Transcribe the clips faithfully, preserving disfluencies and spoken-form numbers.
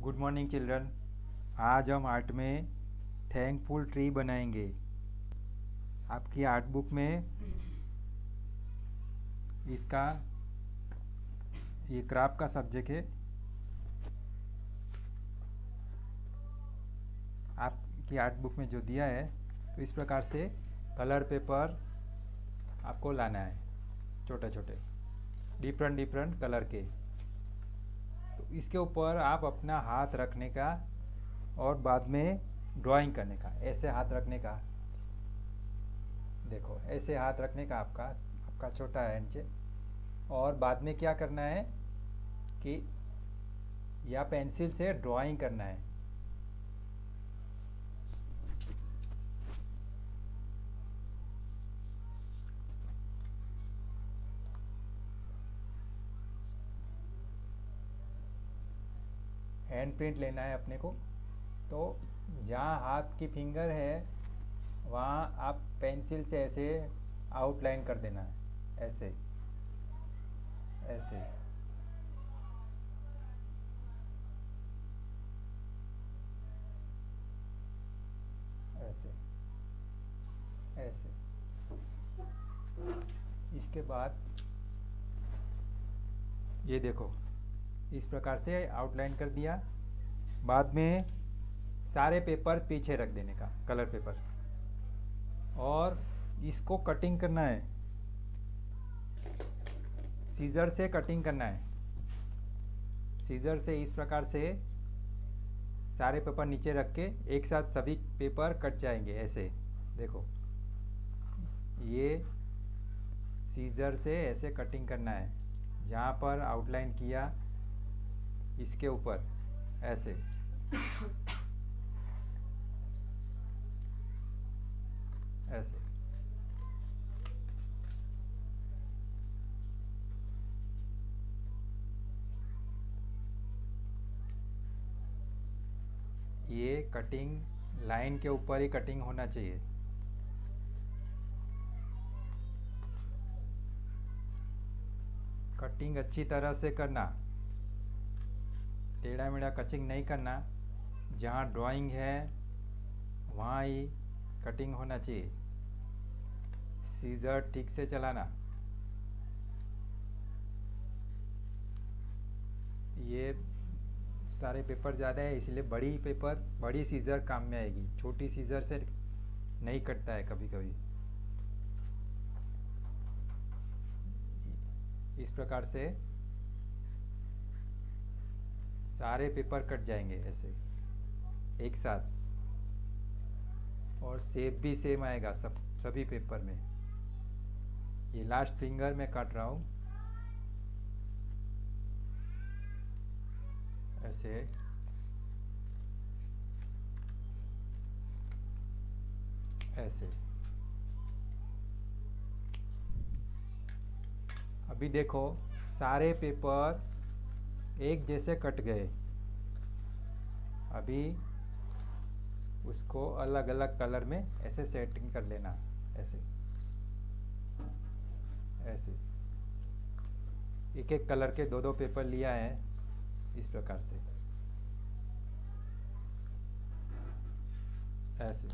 Good morning children. आज हम art में थैंकफुल ट्री बनाएंगे। आपकी आर्ट बुक में इसका ये क्राफ्ट का सब्जेक्ट है। आपकी आर्ट बुक में जो दिया है तो इस प्रकार से कलर पेपर आपको लाना है, छोटे छोटे डिफरेंट डिफरेंट कलर के। तो इसके ऊपर आप अपना हाथ रखने का और बाद में ड्राइंग करने का। ऐसे हाथ रखने का, देखो ऐसे हाथ रखने का आपका आपका छोटा है नीचे। और बाद में क्या करना है कि या पेंसिल से ड्राइंग करना है। हैंड प्रिंट लेना है अपने को। तो जहाँ हाथ की फिंगर है वहाँ आप पेंसिल से ऐसे आउटलाइन कर देना है, ऐसे ऐसे ऐसे ऐसे। इसके बाद ये देखो इस प्रकार से आउटलाइन कर दिया। बाद में सारे पेपर पीछे रख देने का, कलर पेपर, और इसको कटिंग करना है। सीजर से कटिंग करना है। सीजर से इस प्रकार से सारे पेपर नीचे रख के एक साथ सभी पेपर कट जाएंगे ऐसे। देखो ये सीजर से ऐसे कटिंग करना है। जहाँ पर आउटलाइन किया इसके ऊपर ऐसे ऐसे। ये कटिंग लाइन के ऊपर ही कटिंग होना चाहिए। कटिंग अच्छी तरह से करना, टेढ़ा मेढ़ा कटिंग नहीं करना। जहाँ ड्राइंग है वहाँ ही कटिंग होना चाहिए। सीजर ठीक से चलाना। ये सारे पेपर ज़्यादा है इसलिए बड़ी पेपर बड़ी सीजर काम में आएगी। छोटी सीजर से नहीं कटता है कभी कभी। इस प्रकार से सारे पेपर कट जाएंगे ऐसे एक साथ। और शेप भी सेम आएगा सब सभी पेपर में। ये लास्ट फिंगर में काट रहा हूँ ऐसे ऐसे। अभी देखो सारे पेपर एक जैसे कट गए। अभी उसको अलग अलग कलर में ऐसे सेटिंग कर लेना, ऐसे ऐसे। एक एक कलर के दो दो पेपर लिया है इस प्रकार से ऐसे।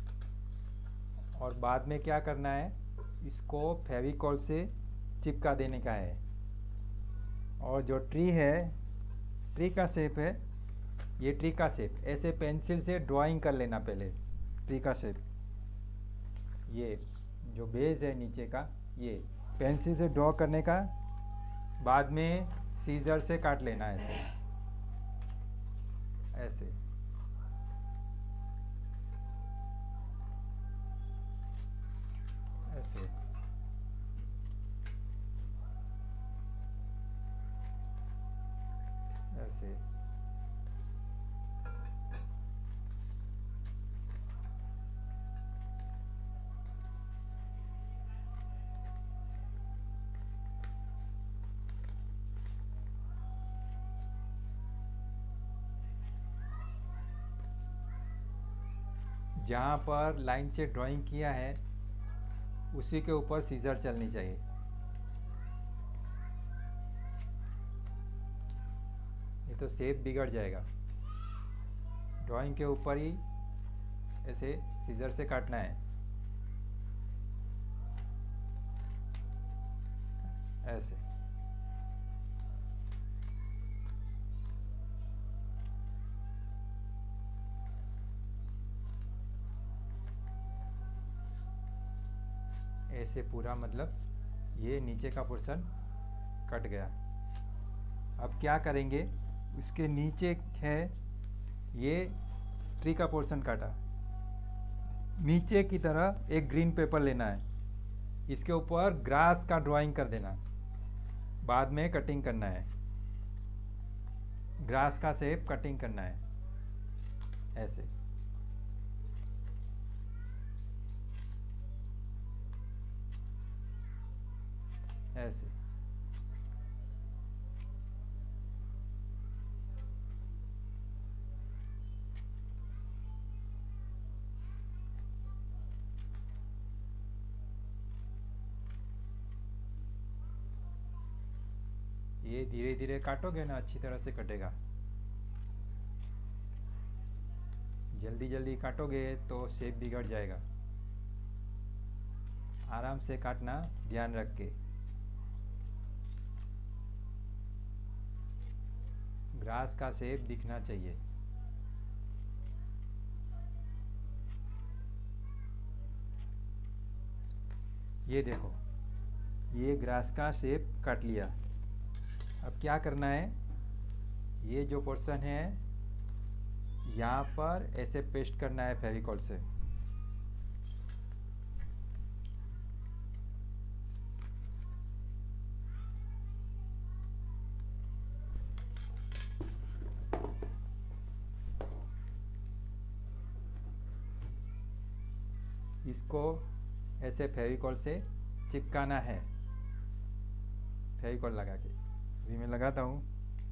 और बाद में क्या करना है, इसको फेविकॉल से चिपका देने का है। और जो ट्री है, ट्री का शेप है, ये ट्री का शेप ऐसे पेंसिल से ड्राइंग कर लेना पहले। ट्री का शेप, ये जो बेस है नीचे का, ये पेंसिल से ड्रॉ करने का। बाद में सीजर से काट लेना ऐसे ऐसे ऐसे। ऐसे जहाँ पर लाइन से ड्राइंग किया है उसी के ऊपर सीजर चलनी चाहिए। ये तो शेप बिगड़ जाएगा। ड्राइंग के ऊपर ही ऐसे सीजर से काटना है, ऐसे। ऐसे पूरा, मतलब ये नीचे का पोर्शन कट गया। अब क्या करेंगे, उसके नीचे है ये ट्री का पोर्शन काटा, नीचे की तरह एक ग्रीन पेपर लेना है, इसके ऊपर ग्रास का ड्राइंग कर देना, बाद में कटिंग करना है, ग्रास का शेप कटिंग करना है, ऐसे। ऐसे ये धीरे धीरे काटोगे ना, अच्छी तरह से कटेगा। जल्दी जल्दी काटोगे तो शेप बिगड़ जाएगा। आराम से काटना, ध्यान रख के। ग्रास का शेप दिखना चाहिए। ये देखो, ये ग्रास का शेप काट लिया। अब क्या करना है, ये जो पोर्शन है यहाँ पर ऐसे पेस्ट करना है फेविकॉल से। इसको ऐसे फेविकॉल से चिपकाना है, फेविकॉल लगा के। अभी मैं लगाता हूँ।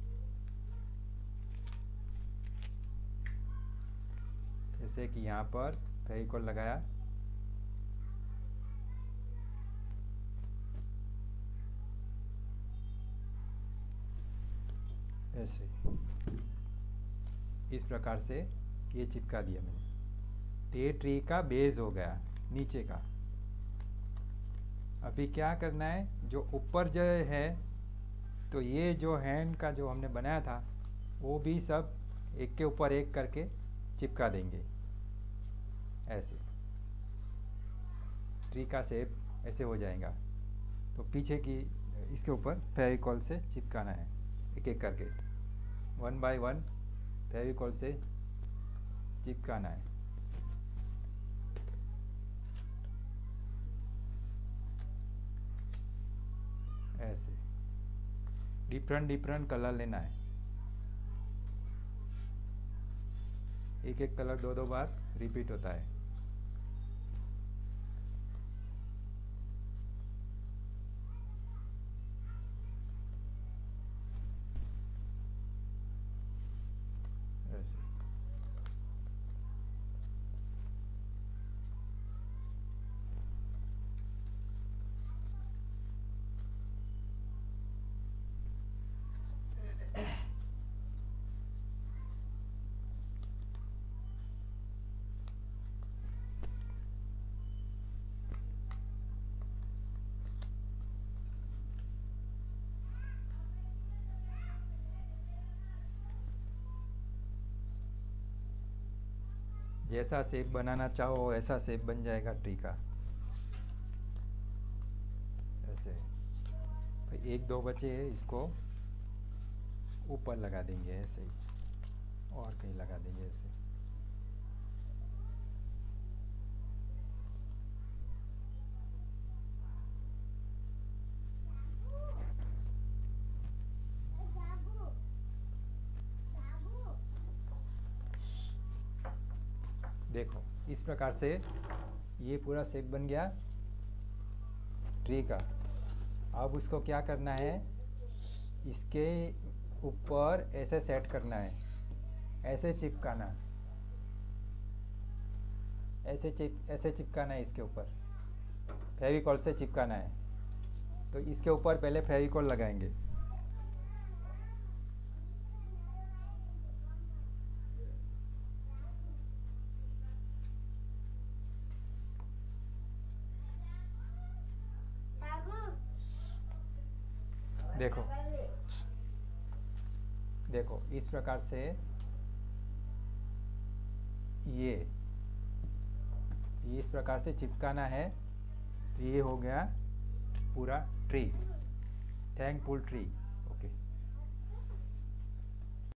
जैसे कि यहाँ पर फेविकॉल लगाया, ऐसे इस प्रकार से ये चिपका दिया मैंने। तो ये ट्री का बेस हो गया नीचे का। अभी क्या करना है, जो ऊपर जो है, तो ये जो हैंड का जो हमने बनाया था वो भी सब एक के ऊपर एक करके चिपका देंगे, ऐसे। ट्री का शेप ऐसे हो जाएगा। तो पीछे की इसके ऊपर फेविकॉल से चिपकाना है, एक एक करके, वन बाय वन फेविकॉल से चिपकाना है। ऐसे डिफरेंट डिफरेंट कलर लेना है। एक एक कलर दो दो बार रिपीट होता है। ऐसे जैसा शेप बनाना चाहो ऐसा शेप बन जाएगा ट्री का। ऐसे भाई एक दो बचे हैं, इसको ऊपर लगा देंगे ऐसे ही, और कहीं लगा देंगे ऐसे। देखो इस प्रकार से ये पूरा शेप बन गया ट्री का। अब उसको क्या करना है, इसके ऊपर ऐसे सेट करना है, ऐसे चिपकाना, ऐसे चिप ऐसे चिपकाना है, इसके ऊपर फेविकॉल से चिपकाना है। तो इसके ऊपर पहले फेविकॉल लगाएंगे। देखो देखो इस प्रकार से ये इस प्रकार से चिपकाना है। ये हो गया पूरा ट्री, थैंकफुल ट्री।